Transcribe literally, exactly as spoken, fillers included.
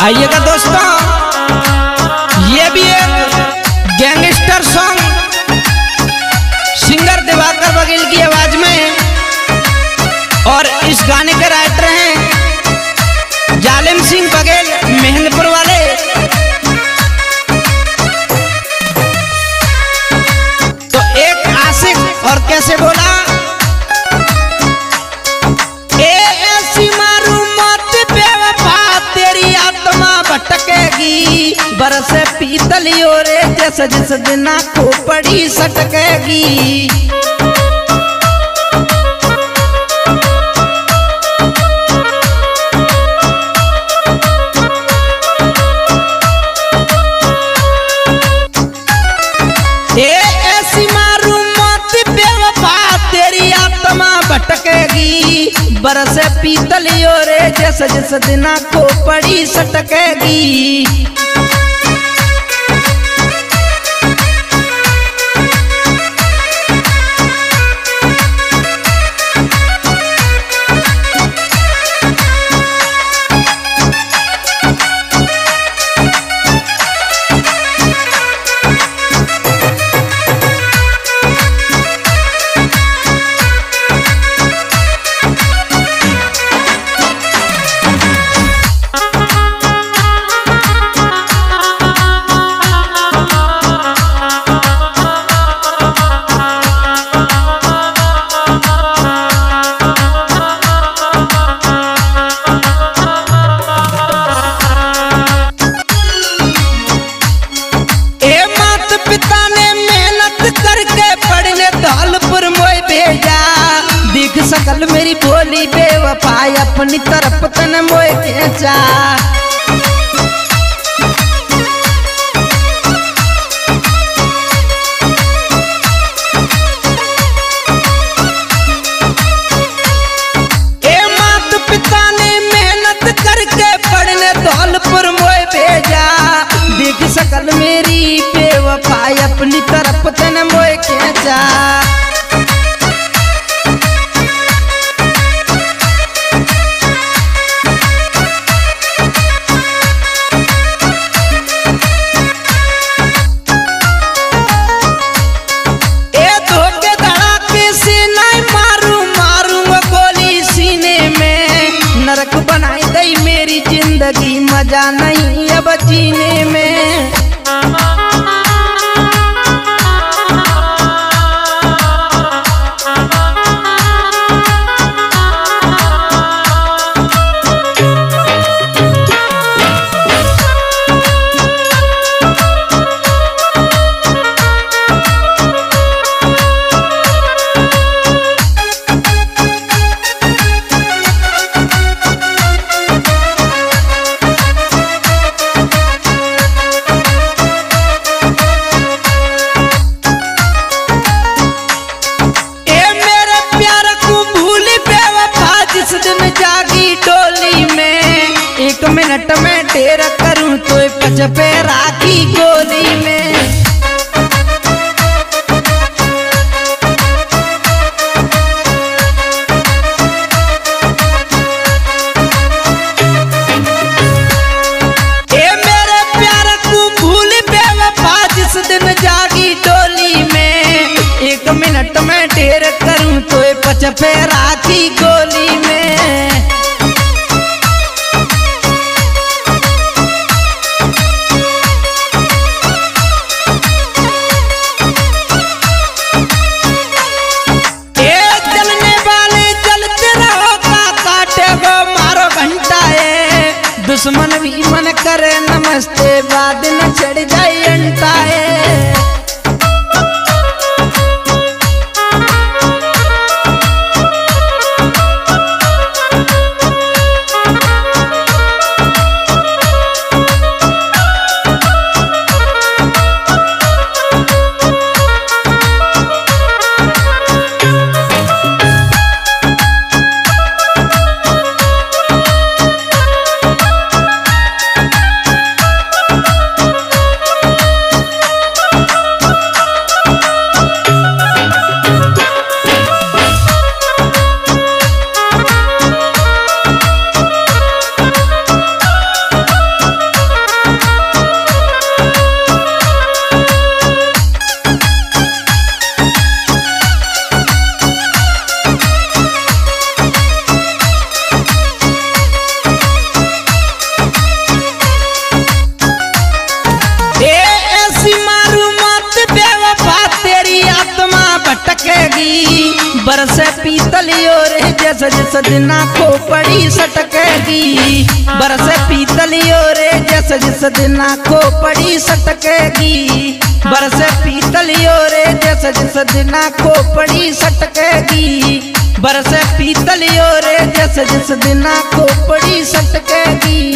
आइएगा दोस्तों, ये भी एक gangster song singer Diwakar Baghel की आवाज में, और इस गाने के राइटर हैं जालिम सिंह बघेल मेहंदपुर वाले। तो एक आशिक और कैसे बोला, ए ऐसी मारू मत बेवफा तेरी आत्मा भटकेगी, बरस पीतलियो रे जैसे जिस दिन को पड़ी सटकेगी। भटकेगी बरस पीतलियो रे जैसे जिस दिना को पड़ी सटकेगी। सकल मेरी बोली बेवफाई अपनी तरफ तन मोए खींचा, ए मात पिता ने मेहनत करके पढ़ने धौलपुर मोए भेजा, देख सकल मेरी बेवफाई अपनी तरफ तन मोए खींचा। बनाई गई मेरी जिंदगी मजा नहीं अब जीने में, मिनट में ढेर करूं तो पच पे राखी गोली में। ए मेरे प्यार को भूल बेवफा जिस दिन जागी डोली में, एक मिनट में ढेर करूं तो पच पे राखी गोली में। दुश्मन भी मन करे नमस्ते बाद न चढ़ जाए अंटाए, जस जस दिना खोपड़ी सटकेगी, बरसे पीतलियो रे जस जस दिना खोपड़ी सटकेगी, बरसे पीतलियो रे जस जस दिना खोपड़ी सटकेगी, बरसे पीतलियो रे जस जस दिना खोपड़ी सटकेगी।